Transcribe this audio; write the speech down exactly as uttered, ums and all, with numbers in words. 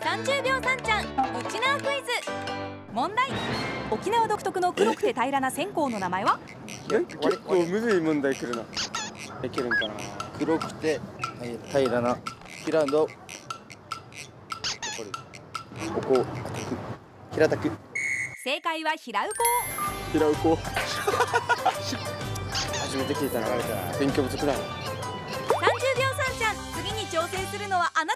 さんじゅうびょうさんちゃん沖縄クイズ。問題。沖縄独特の黒くて平らな線香の名前は？ 結構むずい問題くるな。いけるんかな。 黒くて平らな平戸おこ平たく。 正解は平ウコ。 平うこ初めて聞いたな。勉強不足だ。 さんじゅうびょうさんちゃん、次に挑戦するのはあなた。